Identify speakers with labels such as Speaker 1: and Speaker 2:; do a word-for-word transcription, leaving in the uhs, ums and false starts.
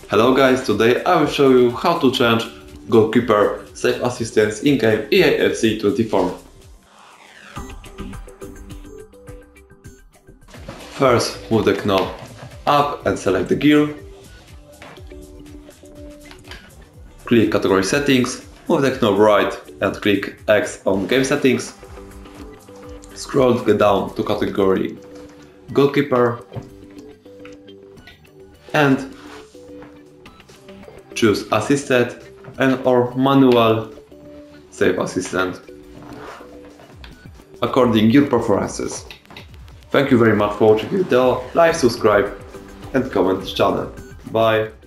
Speaker 1: Hello guys, today I will show you how to change Goalkeeper save assistance in-game E A F C twenty-four. First, move the knob up and select the gear. Click category settings, move the knob right and click X on game settings. Scroll down to category Goalkeeper and choose assisted and or manual save assistant according your preferences. Thank you very much for watching the video, like, subscribe and comment this channel. Bye!